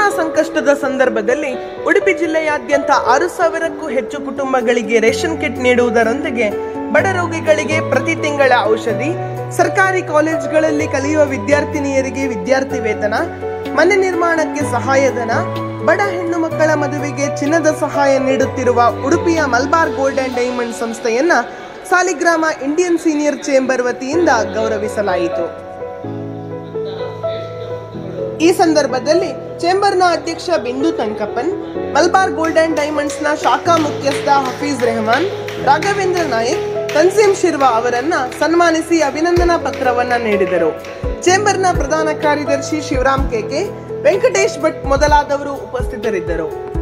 Corona ಸಂಕಷ್ಟದ ಸಂದರ್ಭದಲ್ಲಿ ಉಡುಪಿ ಜಿಲ್ಲೆಯಾದ್ಯಂತ 6,000ಕ್ಕೂ ಹೆಚ್ಚು ಕುಟುಂಬಗಳಿಗೆ ರೇಷನ್ ಕಿಟ್ ನೀಡುವುದರೊಂದಿಗೆ ಬಡ ರೋಗಿಗಳಿಗೆ ಪ್ರತಿ ತಿಂಗಳ ಔಷಧಿ, ಸರ್ಕಾರಿ ಕಾಲೇಜುಗಳಲ್ಲಿ ಕಲಿಯುವ ವಿದ್ಯಾರ್ಥಿನಿಯರಿಗೆ ವಿದ್ಯಾರ್ಥಿ ವೇತನ, ಮನೆ ನಿರ್ಮಾಣಕ್ಕೆ ಸಹಾಯಧನ, ಬಡ ಹೆಣ್ಣು ಮಕ್ಕಳ ಮದುವೆಗೆ ಚಿನ್ನದ ಸಹಾಯ ನೀಡುತ್ತಿರುವ ಉಡುಪಿಯ ಮಲಬಾರ್ ಗೋಲ್ಡ್ ಅಂಡ್ ಡೈಮಂಡ್ ಸಂಸ್ಥೆಯನ್ನ ಸಾಲಿಗ್ರಾಮ ಇಂಡಿಯನ್ ಸೀನಿಯರ್ ಚೇಂಬರ್ ವತಿಯಿಂದ ಗೌರವಿಸಲಾಯಿತು. ಈ ಸಂದರ್ಭದಲ್ಲಿ ಚೇಂಬರ್ನ ಅಧ್ಯಕ್ಷ Bindu Thankappan, Malabar gold and diamonds ನ ಶಾಖಾ ಮುಖ್ಯಸ್ಥ ಹಫೀಜ್ ರೆಹಮಾನ್, ರಾಘವೇಂದ್ರ ನಾಯಕ್, ತನ್ಸೀಂ ಶಿರ್ವಾ ಅವರನ್ನ ಸನ್ಮಾನಿಸಿ ಅಭಿನಂದನಾ ಪತ್ರವನ್ನ ನೀಡಿದರು. ಚೇಂಬರ್ನ ಪ್ರಧಾನ ಕಾರ್ಯದರ್ಶಿ ಶಿವರಾಮ್ ಕೆಕೆ, ವೆಂಕಟೇಶ್ ಭಟ್ ಮೊದಲಾದವರು ಉಪಸ್ಥಿತರಿದ್ದರು.